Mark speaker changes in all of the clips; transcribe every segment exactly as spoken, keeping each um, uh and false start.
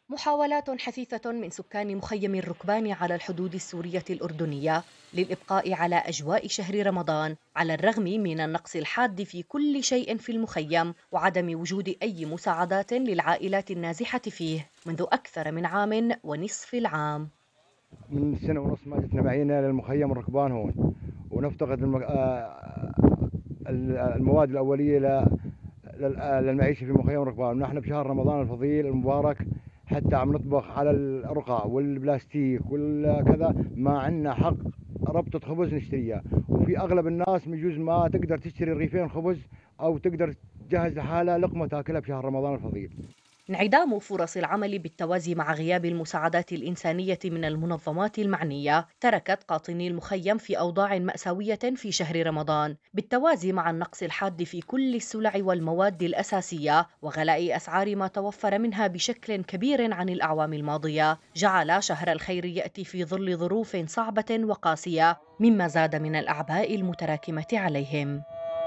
Speaker 1: محاولات حثيثة من سكان مخيم الركبان على الحدود السورية الأردنية للإبقاء على أجواء شهر رمضان على الرغم من النقص الحاد في كل شيء في المخيم وعدم وجود أي مساعدات للعائلات النازحة فيه منذ أكثر من عام ونصف العام.
Speaker 2: من سنة ونص ما جتنا معينا للمخيم الركبان هون، ونفتقد المك... آه، المواد الأولية ل- لل- للمعيشة في مخيم الركبان. ونحن بشهر رمضان الفضيل المبارك حتى عم نطبخ على الرقع والبلاستيك والكذا، ما عندنا حق ربطة خبز نشتريها. وفي أغلب الناس بجوز ما تقدر تشتري رغيفين خبز أو تقدر تجهز لحالها لقمة تاكلها بشهر رمضان الفضيل.
Speaker 1: انعدام فرص العمل بالتوازي مع غياب المساعدات الإنسانية من المنظمات المعنية تركت قاطني المخيم في أوضاع مأساوية في شهر رمضان، بالتوازي مع النقص الحاد في كل السلع والمواد الأساسية وغلاء أسعار ما توفر منها بشكل كبير عن الأعوام الماضية، جعل شهر الخير يأتي في ظل ظروف صعبة وقاسية مما زاد من الأعباء المتراكمة عليهم.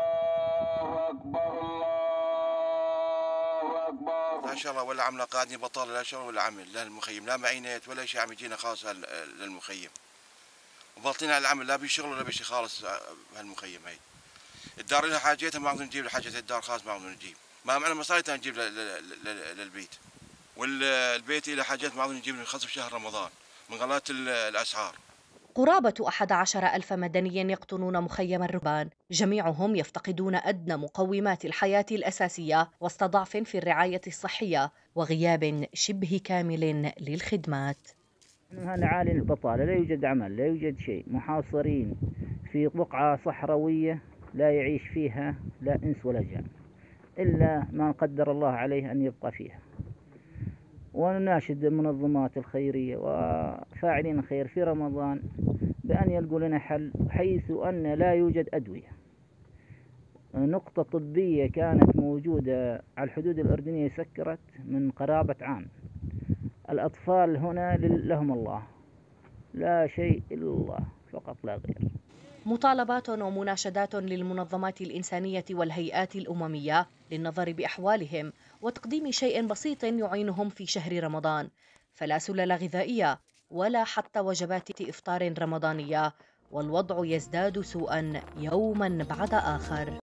Speaker 3: ما شاء الله، ولا عمله قاعدين بطاله، لا شغل ولا عمل، لا المخيم لا معينات ولا شيء عم يجينا خالص هال- للمخيم. وباطلين على العمل، لا بشغل ولا بشيء خالص بهالمخيم. هي الدار لها حاجتها، ما نقدر نجيب حاجة الدار خالص، ما نقدر نجيب، ما معنا مصاري نجيب لل- لل- لل- للبيت. والبيت له حاجات ما نقدر نجيب خاصة في شهر رمضان من غلات ال- الأسعار.
Speaker 1: قرابة أحد عشر ألف مدني يقطنون مخيم الركبان، جميعهم يفتقدون أدنى مقومات الحياة الأساسية وسط ضعف في الرعاية الصحية وغياب شبه كامل للخدمات.
Speaker 4: هنا عالي البطالة، لا يوجد عمل، لا يوجد شيء، محاصرين في بقعة صحراوية لا يعيش فيها لا إنس ولا جان إلا ما قدر الله عليه أن يبقى فيها. ونناشد المنظمات الخيرية وفاعلين الخير في رمضان بأن يلقوا لنا حل، حيث أن لا يوجد أدوية. نقطة طبية كانت موجودة على الحدود الأردنية سكرت من قرابة عام. الأطفال هنا لهم الله، لا شيء إلا الله فقط لا غير.
Speaker 1: مطالبات ومناشدات للمنظمات الإنسانية والهيئات الأممية للنظر بأحوالهم وتقديم شيء بسيط يعينهم في شهر رمضان، فلا سلل غذائية ولا حتى وجبات إفطار رمضانية، والوضع يزداد سوءا يوما بعد آخر.